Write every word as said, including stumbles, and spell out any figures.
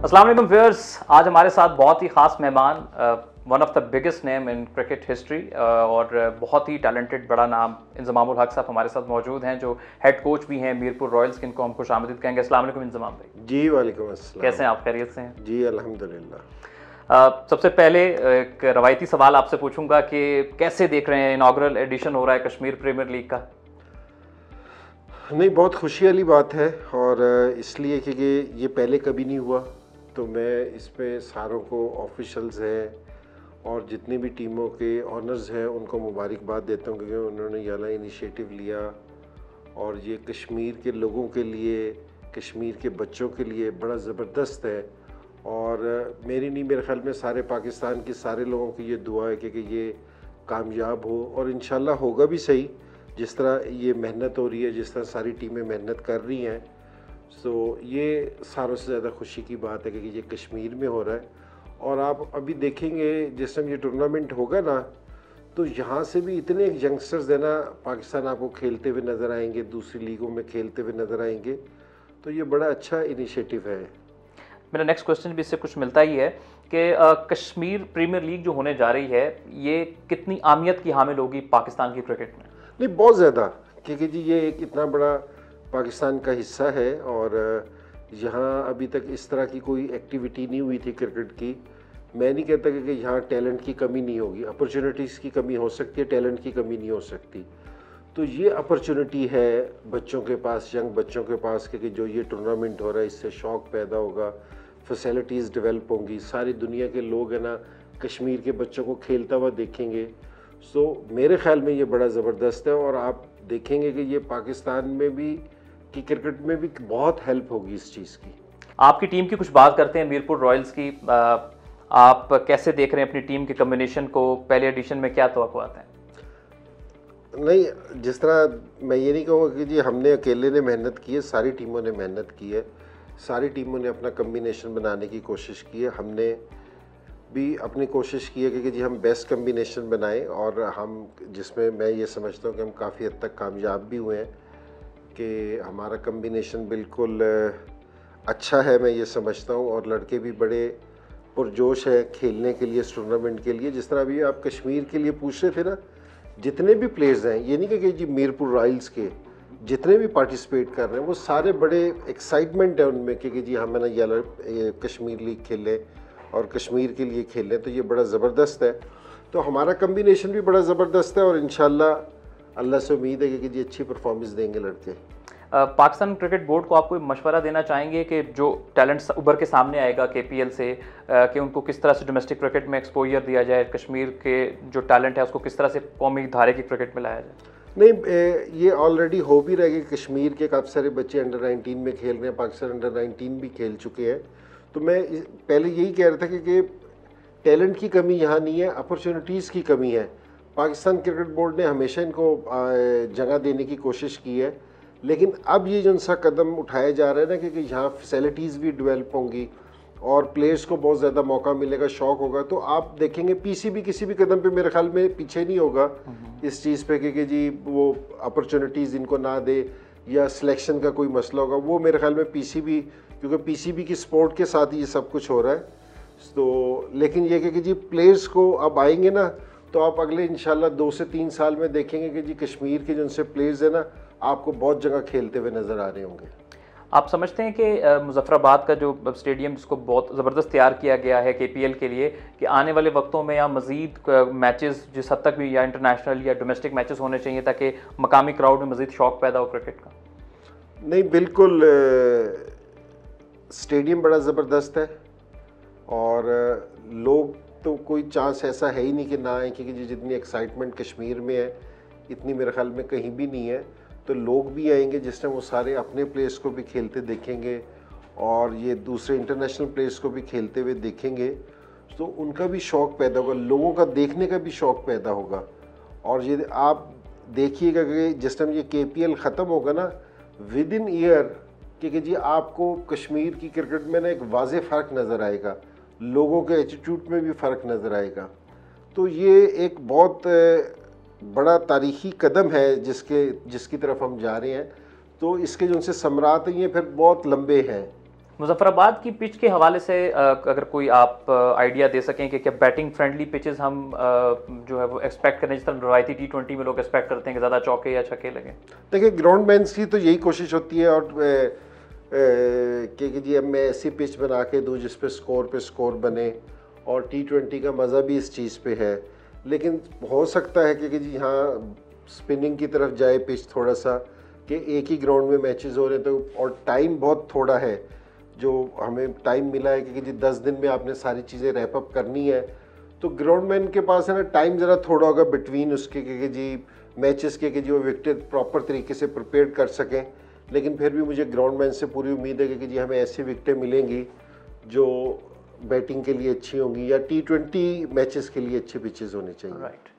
अस्सलाम वालेकुम व्यूअर्स, आज हमारे साथ बहुत ही ख़ास मेहमान, one of the biggest name in cricket history और बहुत ही टैलेंटेड बड़ा नाम इंजमामुल हक साहब हमारे साथ मौजूद हैं, जो हेड कोच भी हैं मीरपुर रॉयल्स के। इनको हम खुशामदीद कहेंगे। अस्सलाम वालेकुम इंजमाम भाई। जी वालेकुम अस्सलाम। कैसे हैं आप? खैरियत से हैं? जी अल्हम्दुलिल्लाह। uh, सबसे पहले एक रवायती सवाल आपसे पूछूंगा कि कैसे देख रहे हैं इनॉग्रल एडिशन हो रहा है कश्मीर प्रीमियर लीग का? नहीं, बहुत खुशी वाली बात है और इसलिए क्योंकि ये पहले कभी नहीं हुआ, तो मैं इस पे सारों को, ऑफिशल्स हैं और जितनी भी टीमों के ऑनर्स हैं उनको मुबारकबाद देता हूँ, क्योंकि उन्होंने ये वाला इनिशिएटिव लिया और ये कश्मीर के लोगों के लिए, कश्मीर के बच्चों के लिए बड़ा ज़बरदस्त है। और मेरी नहीं, मेरे ख्याल में सारे पाकिस्तान के सारे लोगों की ये दुआ है कि, कि ये कामयाब हो और इंशाल्लाह होगा भी सही। जिस तरह ये मेहनत हो रही है, जिस तरह सारी टीमें मेहनत कर रही हैं, सो ये सारों से ज़्यादा खुशी की बात है कि ये कश्मीर में हो रहा है। और आप अभी देखेंगे जिस टाइम ये टूर्नामेंट होगा ना, तो यहाँ से भी इतने यंगस्टर्स है ना, पाकिस्तान आपको खेलते हुए नज़र आएंगे, दूसरी लीगों में खेलते हुए नज़र आएंगे, तो ये बड़ा अच्छा इनिशिएटिव है। मेरा नेक्स्ट क्वेश्चन भी इससे कुछ मिलता ही है कि कश्मीर प्रीमियर लीग जो होने जा रही है, ये कितनी अहमियत की हामिल होगी पाकिस्तान की क्रिकेट में? नहीं, बहुत ज़्यादा, क्योंकि जी ये एक इतना बड़ा पाकिस्तान का हिस्सा है और यहाँ अभी तक इस तरह की कोई एक्टिविटी नहीं हुई थी क्रिकेट की। मैं नहीं कहता कि यहाँ टैलेंट की कमी नहीं होगी, अपॉर्चुनिटीज़ की कमी हो सकती है, टैलेंट की कमी नहीं हो सकती। तो ये अपॉर्चुनिटी है बच्चों के पास, यंग बच्चों के पास, क्योंकि जो ये टूर्नामेंट हो रहा है इससे शौक़ पैदा होगा, फैसिलिटीज़ डेवलप होंगी, सारी दुनिया के लोग हैं ना कश्मीर के बच्चों को खेलता हुआ देखेंगे। सो so, मेरे ख्याल में ये बड़ा ज़बरदस्त है और आप देखेंगे कि ये पाकिस्तान में भी कि क्रिकेट में भी बहुत हेल्प होगी इस चीज़ की। आपकी टीम की कुछ बात करते हैं, मीरपुर रॉयल्स की। आप कैसे देख रहे हैं अपनी टीम के कम्बिनेशन को? पहले एडिशन में क्या तवक्कुआत हैं? नहीं, जिस तरह मैं ये नहीं कहूँगा कि जी हमने अकेले ने मेहनत की है, सारी टीमों ने मेहनत की है, सारी टीमों ने अपना कम्बिनेशन बनाने की कोशिश की है। हमने भी अपनी कोशिश की है कि जी हम बेस्ट कम्बिनेशन बनाएं और हम जिसमें मैं ये समझता हूँ कि हम काफ़ी हद तक कामयाब भी हुए हैं कि हमारा कम्बिनेशन बिल्कुल अच्छा है, मैं ये समझता हूँ। और लड़के भी बड़े पुरजोश हैं खेलने के लिए, इस टूर्नामेंट के लिए। जिस तरह अभी आप कश्मीर के लिए पूछ रहे थे ना, जितने भी प्लेयर्स हैं, ये नहीं कि जी मीरपुर रॉयल्स के जितने भी पार्टिसिपेट कर रहे हैं, वो सारे बड़े एक्साइटमेंट है उनमें कि जी हम ना ये कश्मीर लीग खेलें और कश्मीर के लिए खेलें, तो ये बड़ा ज़बरदस्त है। तो हमारा कम्बिनेशन भी बड़ा ज़बरदस्त है और इंशाल्लाह अल्लाह से उम्मीद है कि जी अच्छी परफॉर्मेंस देंगे लड़के। पाकिस्तान क्रिकेट बोर्ड को आप कोई मशवरा देना चाहेंगे कि जो टैलेंट उभर के सामने आएगा केपीएल से, आ, कि उनको किस तरह से डोमेस्टिक क्रिकेट में एक्सपोजर दिया जाए, कश्मीर के जो टैलेंट है उसको किस तरह से कौमी धारे की क्रिकेट में लाया जाए? नहीं, ये ऑलरेडी हो भी रहेगी। कश्मीर के काफ़ी सारे बच्चे अंडर नाइनटीन में खेल रहे हैं, पाकिस्तान अंडर नाइनटीन भी खेल चुके हैं। तो मैं पहले यही कह रहा था कि, कि टैलेंट की कमी यहाँ नहीं है, अपॉर्चुनिटीज़ की कमी है। पाकिस्तान क्रिकेट बोर्ड ने हमेशा इनको जगह देने की कोशिश की है, लेकिन अब ये जो सा कदम उठाया जा रहा है ना कि, कि यहाँ फैसिलिटीज़ भी डेवलप होंगी और प्लेयर्स को बहुत ज़्यादा मौका मिलेगा, शौक़ होगा, तो आप देखेंगे पीसीबी किसी भी कदम पे मेरे ख्याल में पीछे नहीं होगा इस चीज़ पे कि, कि जी वो अपॉर्चुनिटीज़ इनको ना दे या सिलेक्शन का कोई मसला होगा। वो मेरे ख्याल में पीसीबी, क्योंकि पीसीबी की सपोर्ट के साथ ही ये सब कुछ हो रहा है। तो लेकिन ये कि जी प्लेयर्स को अब आएंगे ना, तो आप अगले इंशाल्लाह दो से तीन साल में देखेंगे कि जी कश्मीर के जिनसे प्लेयर्स हैं ना, आपको बहुत जगह खेलते हुए नज़र आ रहे होंगे। आप समझते हैं कि मुजफ्फराबाद का जो स्टेडियम जिसको बहुत ज़बरदस्त तैयार किया गया है केपीएल के लिए, कि आने वाले वक्तों में या मज़ीद मैचेस जिस हद तक भी या इंटरनेशनल या डोमेस्टिक मैचेस होने चाहिए ताकि मकामी क्राउड में मज़ीद शौक़ पैदा हो क्रिकेट का? नहीं, बिल्कुल, स्टेडियम बड़ा ज़बरदस्त है और लोग तो कोई चांस ऐसा है ही नहीं कि ना आए, क्योंकि जितनी एक्साइटमेंट कश्मीर में है इतनी मेरे ख्याल में कहीं भी नहीं है। तो लोग भी आएंगे जिस टाइम वो सारे अपने प्लेयर्स को भी खेलते देखेंगे और ये दूसरे इंटरनेशनल प्लेयर्स को भी खेलते हुए देखेंगे, तो उनका भी शौक़ पैदा होगा, लोगों का देखने का भी शौक़ पैदा होगा। और ये आप देखिएगा कि जिस टाइम ये केपीएल ख़त्म होगा ना, विद इन ईयर कि जी आपको कश्मीर की क्रिकेट में ना एक वाज़े फ़र्क नज़र आएगा, लोगों के एटीट्यूड में भी फ़र्क नज़र आएगा। तो ये एक बहुत बड़ा तारीख़ी कदम है जिसके जिसकी तरफ हम जा रहे हैं। तो इसके जो उनसे समरात हैं ये फिर बहुत लंबे हैं मुजफ्फराबाद की पिच के हवाले से अ, अगर कोई आप आइडिया दे सकें कि क्या बैटिंग फ्रेंडली पिचेस हम अ, जो है वो एक्सपेक्ट करें, जिस तरह रवायती टी ट्वेंटी में लोग एक्सपेक्ट करते हैं कि ज़्यादा चौके या छक्के लगें? देखिए, ग्राउंड मैंस की तो यही कोशिश होती है और अ, अ, कि कि जी अब मैं ऐसी पिच बना के दूँ जिस पे स्कोर पे स्कोर बने, और टी ट्वेंटी का मज़ा भी इस चीज़ पे है। लेकिन हो सकता है कि, कि जी हाँ स्पिनिंग की तरफ जाए पिच थोड़ा सा, कि एक ही ग्राउंड में मैचेस हो रहे हैं तो, और टाइम बहुत थोड़ा है जो हमें टाइम मिला है कि जी दस दिन में आपने सारी चीज़ें रैप अप करनी है, तो ग्राउंडमैन के पास है ना टाइम ज़रा थोड़ा होगा बिटवीन उसके कि जी मैचेस के कि जो विकेट प्रॉपर तरीके से प्रिपेयर कर सकें। लेकिन फिर भी मुझे ग्राउंडमैन से पूरी उम्मीद है कि जी हमें ऐसी विकेटें मिलेंगी जो बैटिंग के लिए अच्छी होंगी या टी ट्वेंटी मैचेस के लिए अच्छी पिचेस होनी चाहिए। राइट।